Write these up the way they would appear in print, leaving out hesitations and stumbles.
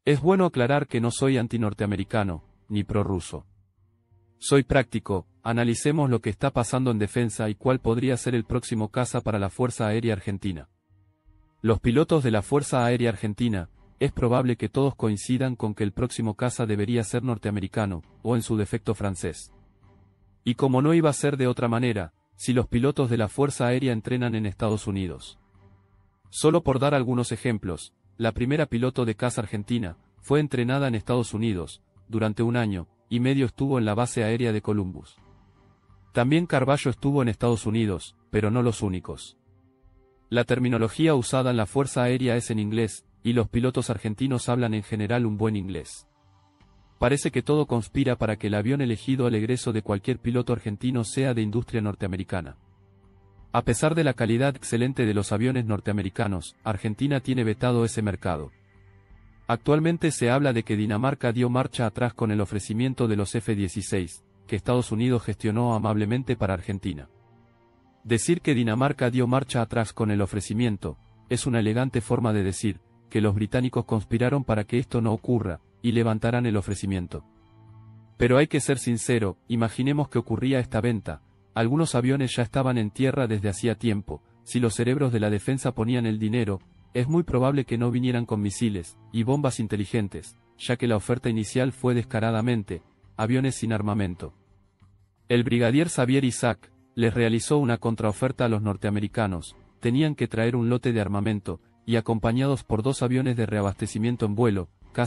Es bueno aclarar que no soy anti-norteamericano, ni prorruso. Soy práctico, analicemos lo que está pasando en defensa y cuál podría ser el próximo caza para la Fuerza Aérea Argentina. Los pilotos de la Fuerza Aérea Argentina, es probable que todos coincidan con que el próximo caza debería ser norteamericano, o en su defecto francés. Y como no iba a ser de otra manera, si los pilotos de la Fuerza Aérea entrenan en Estados Unidos. Solo por dar algunos ejemplos, la primera piloto de caza argentina, fue entrenada en Estados Unidos, durante 1 año y medio estuvo en la base aérea de Columbus. También Carballo estuvo en Estados Unidos, pero no los únicos. La terminología usada en la Fuerza Aérea es en inglés, y los pilotos argentinos hablan en general un buen inglés. Parece que todo conspira para que el avión elegido al egreso de cualquier piloto argentino sea de industria norteamericana. A pesar de la calidad excelente de los aviones norteamericanos, Argentina tiene vetado ese mercado. Actualmente se habla de que Dinamarca dio marcha atrás con el ofrecimiento de los F-16, que Estados Unidos gestionó amablemente para Argentina. Decir que Dinamarca dio marcha atrás con el ofrecimiento, es una elegante forma de decir, que los británicos conspiraron para que esto no ocurra, y levantaran el ofrecimiento. Pero hay que ser sincero, imaginemos que ocurría esta venta, algunos aviones ya estaban en tierra desde hacía tiempo, si los cerebros de la defensa ponían el dinero, es muy probable que no vinieran con misiles y bombas inteligentes, ya que la oferta inicial fue descaradamente, aviones sin armamento. El brigadier Xavier Isaac les realizó una contraoferta a los norteamericanos, tenían que traer un lote de armamento, y acompañados por 2 aviones de reabastecimiento en vuelo,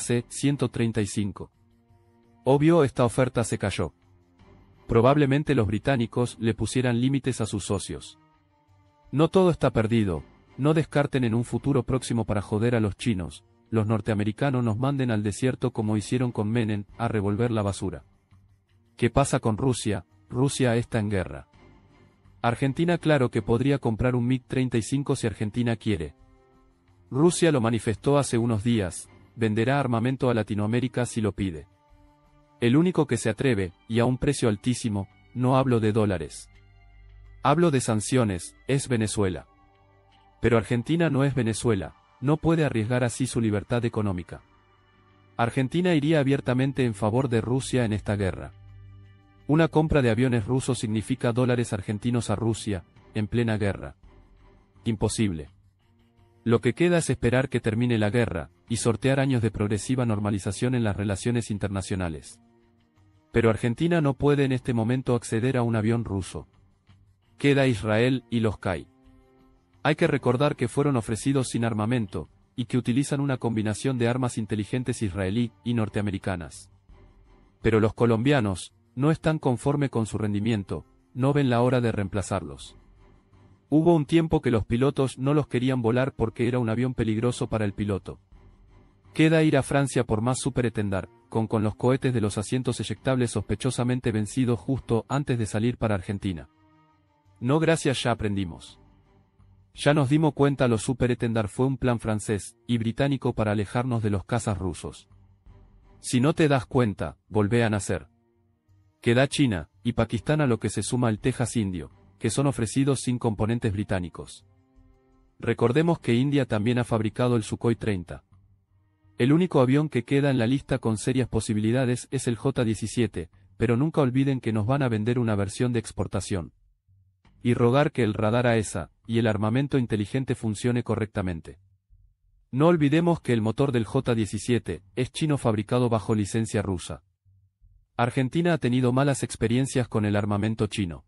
KC-135. Obvio, esta oferta se cayó. Probablemente los británicos le pusieran límites a sus socios. No todo está perdido. No descarten en un futuro próximo para joder a los chinos, los norteamericanos nos manden al desierto como hicieron con Menem, a revolver la basura. ¿Qué pasa con Rusia? Rusia está en guerra. Argentina claro que podría comprar un MiG-35 si Argentina quiere. Rusia lo manifestó hace unos días, venderá armamento a Latinoamérica si lo pide. El único que se atreve, y a un precio altísimo, no hablo de dólares. Hablo de sanciones, es Venezuela. Pero Argentina no es Venezuela, no puede arriesgar así su libertad económica. Argentina iría abiertamente en favor de Rusia en esta guerra. Una compra de aviones rusos significa dólares argentinos a Rusia, en plena guerra. Imposible. Lo que queda es esperar que termine la guerra, y sortear años de progresiva normalización en las relaciones internacionales. Pero Argentina no puede en este momento acceder a un avión ruso. Queda Israel y los CAI. Hay que recordar que fueron ofrecidos sin armamento, y que utilizan una combinación de armas inteligentes israelí y norteamericanas. Pero los colombianos no están conformes con su rendimiento, no ven la hora de reemplazarlos. Hubo un tiempo que los pilotos no los querían volar porque era un avión peligroso para el piloto. Queda ir a Francia por más Super-Étendard, con los cohetes de los asientos eyectables sospechosamente vencidos justo antes de salir para Argentina. No gracias, ya aprendimos. Ya nos dimos cuenta, los Super-Étendard fue un plan francés y británico para alejarnos de los cazas rusos. Si no te das cuenta, volvé a nacer. Queda China y Pakistán, a lo que se suma el Texas indio, que son ofrecidos sin componentes británicos. Recordemos que India también ha fabricado el Sukhoi 30. El único avión que queda en la lista con serias posibilidades es el J-17, pero nunca olviden que nos van a vender una versión de exportación. Y rogar que el radar AESA y el armamento inteligente funcione correctamente. No olvidemos que el motor del J-17 es chino, fabricado bajo licencia rusa. Argentina ha tenido malas experiencias con el armamento chino.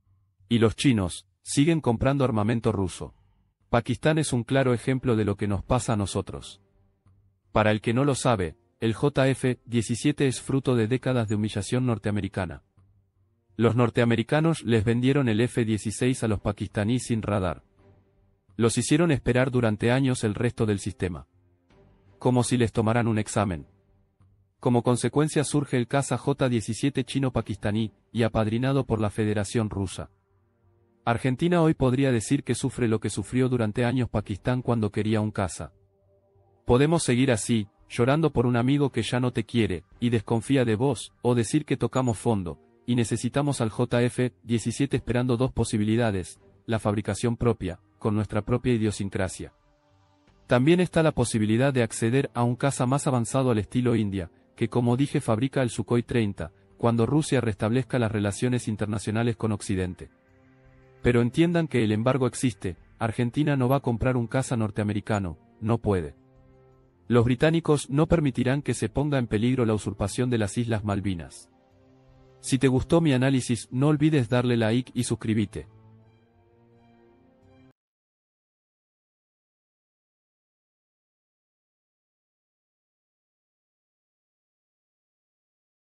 Y los chinos siguen comprando armamento ruso. Pakistán es un claro ejemplo de lo que nos pasa a nosotros. Para el que no lo sabe, el JF-17 es fruto de décadas de humillación norteamericana. Los norteamericanos les vendieron el F-16 a los pakistaníes sin radar. Los hicieron esperar durante años el resto del sistema. Como si les tomaran un examen. Como consecuencia surge el caza J-17 chino-pakistaní, y apadrinado por la Federación Rusa. Argentina hoy podría decir que sufre lo que sufrió durante años Pakistán cuando quería un caza. Podemos seguir así, llorando por un amigo que ya no te quiere, y desconfía de vos, o decir que tocamos fondo, y necesitamos al JF-17 esperando 2 posibilidades, la fabricación propia, con nuestra propia idiosincrasia. También está la posibilidad de acceder a un caza más avanzado al estilo India, que como dije fabrica el Sukhoi 30, cuando Rusia restablezca las relaciones internacionales con Occidente. Pero entiendan que el embargo existe, Argentina no va a comprar un caza norteamericano, no puede. Los británicos no permitirán que se ponga en peligro la usurpación de las Islas Malvinas. Si te gustó mi análisis, no olvides darle like y suscríbete.